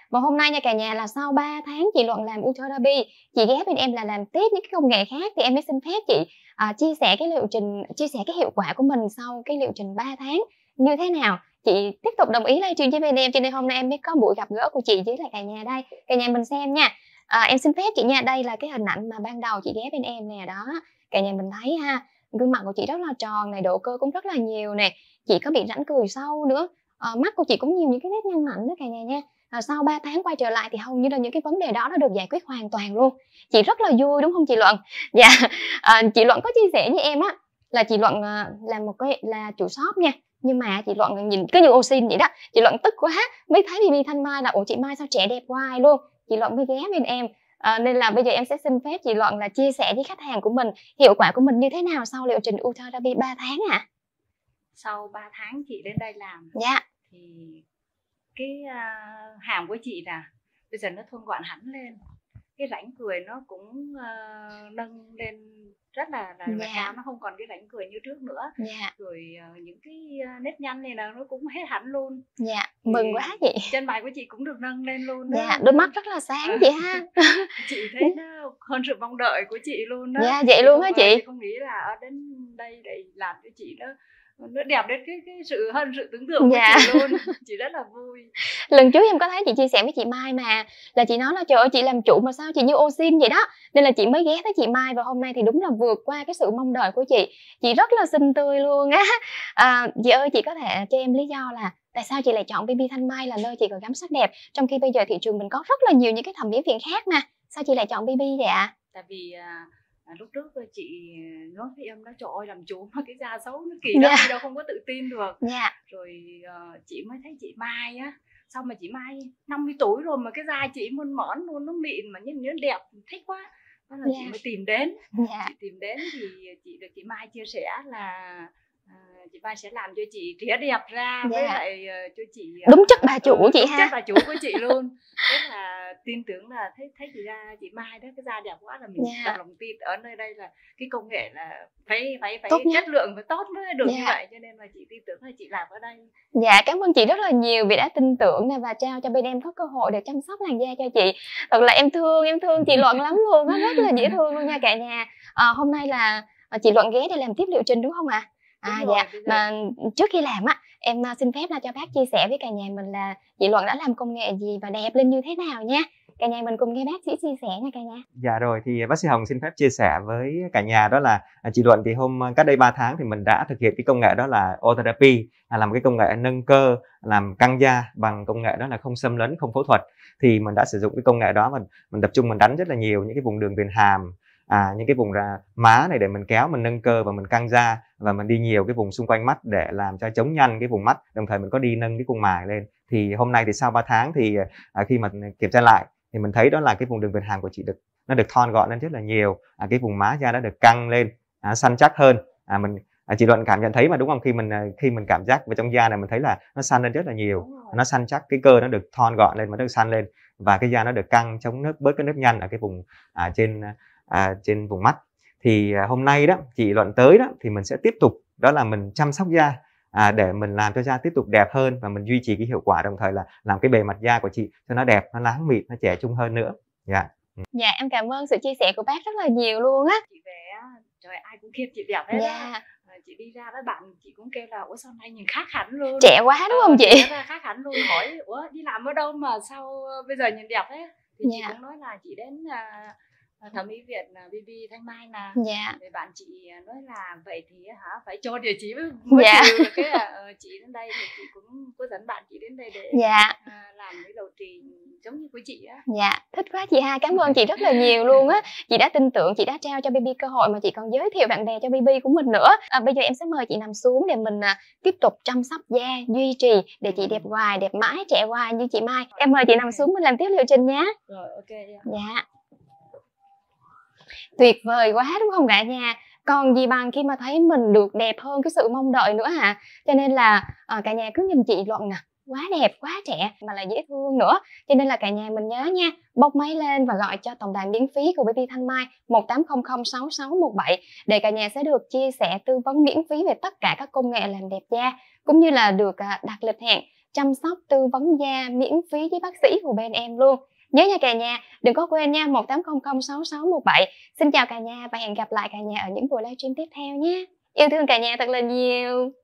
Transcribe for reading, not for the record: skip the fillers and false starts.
Và hôm nay nha cả nhà là sau 3 tháng chị Luận làm Ultherapy, chị ghé bên em là làm tiếp những cái công nghệ khác thì em mới xin phép chị chia sẻ cái liệu trình, chia sẻ cái hiệu quả của mình sau cái liệu trình 3 tháng như thế nào. Chị tiếp tục đồng ý livestream với bên em, cho nên hôm nay em mới có buổi gặp gỡ của chị với lại cả nhà đây. Cả nhà mình xem nha. Em xin phép chị nha, đây là cái hình ảnh mà ban đầu chị ghé bên em nè đó. Cả nhà mình thấy ha, gương mặt của chị rất là tròn này, độ cơ cũng rất là nhiều nè. Chị có bị rãnh cười sâu nữa. Mắt của chị cũng nhiều những cái nét nhăn mảnh đó cả nhà nha. Sau 3 tháng quay trở lại thì hầu như là những cái vấn đề đó nó được giải quyết hoàn toàn luôn. Chị rất là vui đúng không chị Luận? Dạ. Chị Luận có chia sẻ với em á là chị Luận làm một cái là chủ shop nha, nhưng mà chị Luận nhìn cứ như ô xin vậy đó. Chị Luận tức quá mới thấy BB Thanh Mai là ủa chị Mai sao trẻ đẹp hoài luôn. Chị Luận mới ghé bên em. Nên là bây giờ em sẽ xin phép chị Luận là chia sẻ với khách hàng của mình hiệu quả của mình như thế nào sau liệu trình Ultherapy 3 tháng ạ. Sau 3 tháng chị đến đây làm Dạ. thì cái hàm của chị là bây giờ nó thon gọn hẳn lên, cái rãnh cười nó cũng nâng lên rất là cao, nó không còn cái rãnh cười như trước nữa. Rồi những cái nếp nhăn này là nó cũng hết hẳn luôn. Dạ, mừng quá chị. Chân mày của chị cũng được nâng lên luôn đó. Dạ, đôi mắt rất là sáng chị ha. Chị thấy nó hơn sự mong đợi của chị luôn đó. Dạ, vậy luôn hả chị? Chị không nghĩ là đến đây để làm cho chị nó đẹp đến cái sự hơn sự tưởng tượng của chị luôn. Chị rất là vui. Lần trước em có thấy chị chia sẻ với chị Mai mà, là chị nói là trời ơi chị làm chủ mà sao chị như ô xin vậy đó. Nên là chị mới ghé tới chị Mai, và hôm nay thì đúng là vượt qua cái sự mong đợi của chị. Chị rất là xinh tươi luôn á. Chị ơi, chị có thể cho em lý do là tại sao chị lại chọn BB Thanh Mai là nơi chị còn gắm sắc đẹp, trong khi bây giờ thị trường mình có rất là nhiều những cái thẩm mỹ viện khác mà. Sao chị lại chọn BB vậy ạ? Tại vì lúc trước chị nói với em đó, trời ơi làm chủ mà cái da xấu nó kỳ lắm, đâu không có tự tin được. Rồi chị mới thấy chị Mai á, xong mà chị Mai 50 tuổi rồi mà cái da chị mơn mởn luôn, nó mịn mà nhìn nó đẹp, thích quá. Đó là chị mới tìm đến. Chị tìm đến thì chị được chị Mai chia sẻ là chị Mai sẽ làm cho chị trĩa đẹp ra, với lại cho chị đúng chất bà chủ của chị ha. Chất bà chủ của chị luôn. Rất là tin tưởng là thấy chị Mai đó, cái da đẹp quá là mình đặt lòng tin ở nơi đây là cái công nghệ là phải chất lượng phải tốt mới được như vậy, cho nên là chị tin tưởng là chị làm ở đây. Dạ, cảm ơn chị rất là nhiều vì đã tin tưởng và trao cho bên em có cơ hội để chăm sóc làn da cho chị. Thật là em thương chị Luận lắm luôn á, rất là dễ thương luôn nha cả nhà. Hôm nay là chị Luận ghé để làm tiếp liệu trình đúng không ạ? Dạ, mà trước khi làm á, em xin phép là cho bác chia sẻ với cả nhà mình là chị Luận đã làm công nghệ gì và đẹp lên như thế nào nha. Cả nhà mình cùng nghe bác sĩ chia sẻ nha cả nhà. Dạ rồi, thì bác sĩ Hồng xin phép chia sẻ với cả nhà đó là chị Luận thì cách đây 3 tháng thì mình đã thực hiện cái công nghệ đó là Ultherapy, là một cái công nghệ nâng cơ, làm căng da bằng công nghệ đó là không xâm lấn, không phẫu thuật. Thì mình đã sử dụng cái công nghệ đó, mình tập trung mình đánh rất là nhiều những cái vùng đường viền hàm, những cái vùng má này để mình kéo, mình nâng cơ và mình căng da, và mình đi nhiều cái vùng xung quanh mắt để làm cho chống nhăn cái vùng mắt, đồng thời mình có đi nâng cái cung mài lên. Thì hôm nay thì sau 3 tháng thì khi mà kiểm tra lại thì mình thấy đó là cái vùng đường viền hàm của chị nó được thon gọn lên rất là nhiều, cái vùng má da đã được căng lên, săn chắc hơn. Chị Luận cảm nhận thấy mà đúng không, khi mình cảm giác vào trong da này mình thấy là nó săn lên rất là nhiều, nó săn chắc, cái cơ nó được thon gọn lên và nó được săn lên, và cái da nó được căng chống bớt cái nếp nhăn ở cái vùng trên vùng mắt. Thì hôm nay đó chị Luận tới đó thì mình sẽ tiếp tục đó là mình chăm sóc da để mình làm cho da tiếp tục đẹp hơn, và mình duy trì cái hiệu quả, đồng thời là làm cái bề mặt da của chị cho nó đẹp, nó láng mịn, nó trẻ trung hơn nữa. Dạ, em cảm ơn sự chia sẻ của bác rất là nhiều luôn á. Chị về trời ai cũng khen chị đẹp hết á. Chị đi ra với bạn chị cũng kêu là ủa sao nay nhìn khác hẳn luôn, trẻ quá đúng không chị? Khác hẳn luôn, hỏi ủa đi làm ở đâu mà sao bây giờ nhìn đẹp ấy. Thì chị cũng nói là chị đến thẩm mỹ viện BB Thanh Mai nè. Thì bạn chị nói là vậy thì phải cho địa chỉ mới chịu được cái chị đến đây, thì chị cũng có dẫn bạn chị đến đây để làm cái đầu trì giống như của chị á. Dạ, thích quá chị ha, cảm ơn chị rất là nhiều luôn á. Chị đã tin tưởng, chị đã trao cho BB cơ hội mà chị còn giới thiệu bạn bè cho BB của mình nữa. Bây giờ em sẽ mời chị nằm xuống để mình tiếp tục chăm sóc da, duy trì để chị đẹp hoài, đẹp mãi, trẻ hoài như chị Mai. Em mời chị nằm xuống mình làm tiếp liệu trình nhé. Rồi, ok. Dạ. Tuyệt vời quá đúng không cả nhà? Còn gì bằng khi mà thấy mình được đẹp hơn cái sự mong đợi nữa hả? Cho nên là cả nhà cứ nhìn chị Luận nè, quá đẹp, quá trẻ mà là dễ thương nữa. Cho nên là cả nhà mình nhớ nha, bốc máy lên và gọi cho tổng đài miễn phí của BB Thanh Mai 18006617 để cả nhà sẽ được chia sẻ tư vấn miễn phí về tất cả các công nghệ làm đẹp da, cũng như là được đặt lịch hẹn chăm sóc tư vấn da miễn phí với bác sĩ của bên em luôn. Nhớ nha cả nhà, đừng có quên nha, 18006617. Xin chào cả nhà và hẹn gặp lại cả nhà ở những buổi livestream tiếp theo nhé. Yêu thương cả nhà thật là nhiều.